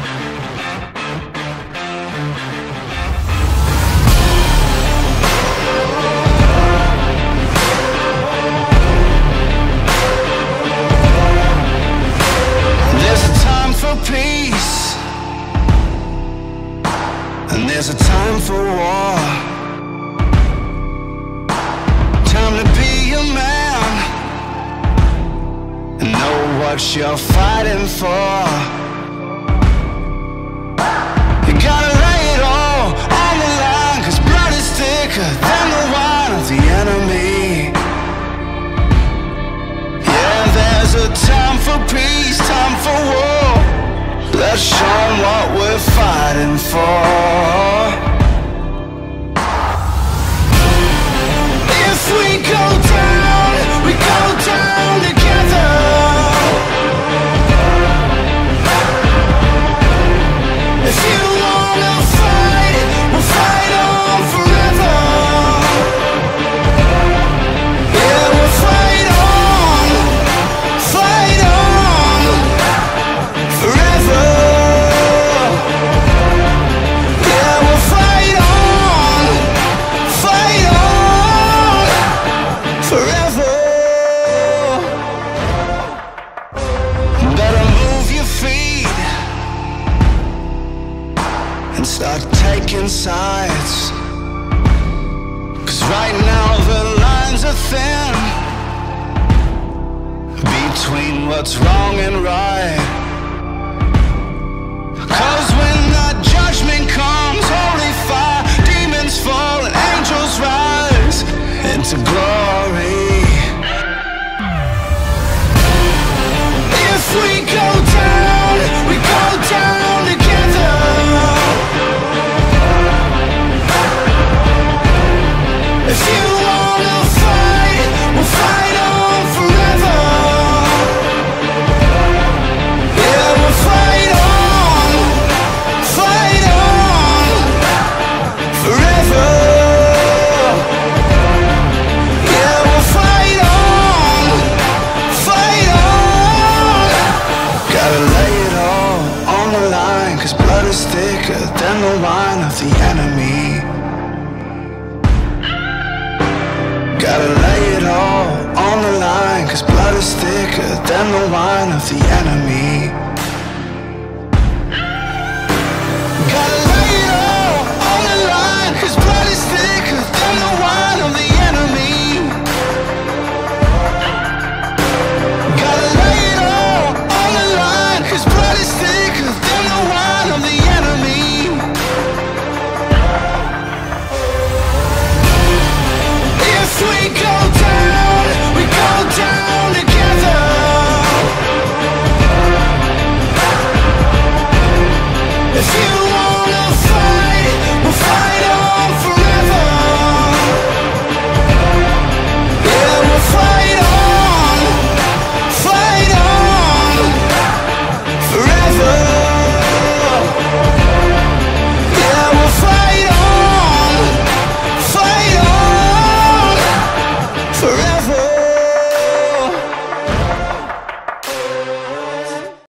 Peace, and there's a time for war. Time to be a man and know what you're fighting for. You gotta lay it all on the line, 'cause blood is thicker than the wine of the enemy. Yeah, there's a time for peace, time for war. Let's show 'em what we're fighting for. If we go down together. If you wanna fight, we'll fight on forever. Yeah, we'll fight on forever. Yeah, we'll fight on forever. Better move your feet and start taking sides, 'cause right now the lines are thin between what's wrong and right. 'Cause when the judgment comes, holy fire, demons fall and angels rise into glory. If we go down together. If you wanna fight, we'll fight on forever. Yeah, we'll fight on forever. Yeah, we'll fight on. Gotta lay it all on the line, 'cause blood is thicker than the wine of the enemy. Gotta lay it all on the line, 'cause blood is thicker than the wine of the enemy.